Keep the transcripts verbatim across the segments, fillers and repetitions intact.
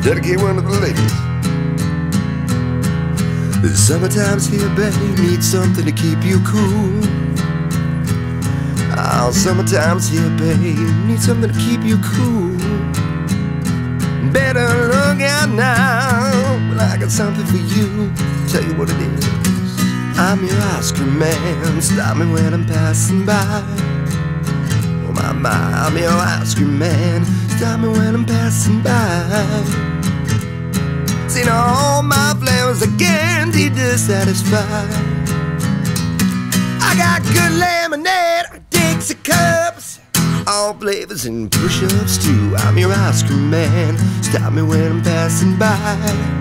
dedicate one to the ladies. The summertime's here, babe, need something to keep you cool. Oh, summertime's here, babe, need something to keep you cool. Better look out now, well, I got something for you. Tell you what it is. I'm your ice cream man, stop me when I'm passing by. Oh my, my, I'm your ice cream man, stop me when I'm passing by. Seen all my flavors are guaranteed to satisfy. I got good lemonade, Dixie cups, all flavors and push-ups too. I'm your ice cream man, stop me when I'm passing by.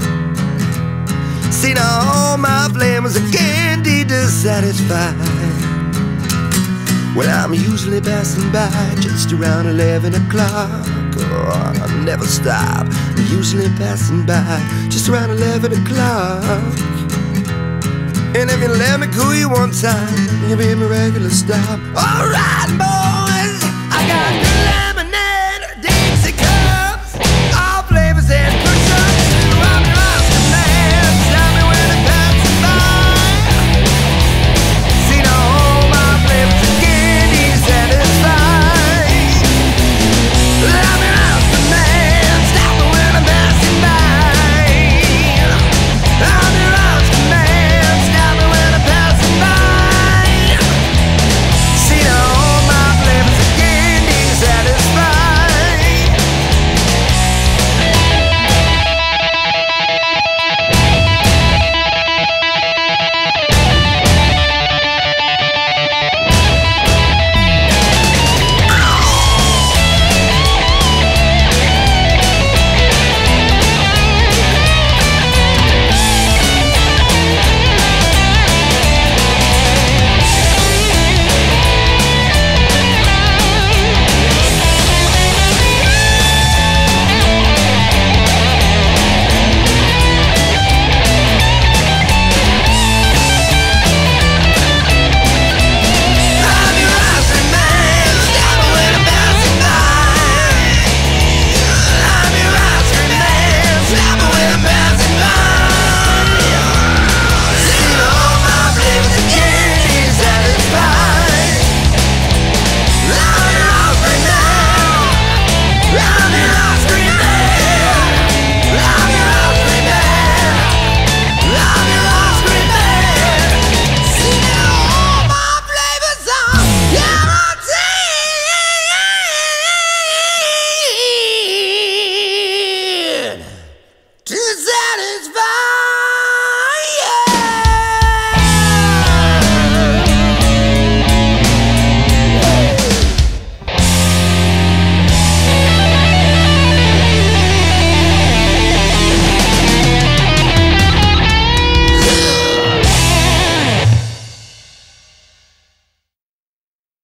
Seen all my flavors are guaranteed to satisfy. Well, I'm usually passing by just around eleven o'clock. Oh, I never stop. I'm usually passing by just around eleven o'clock. And if you let me cool you one time, you'll be my regular stop. Alright, boys, I got good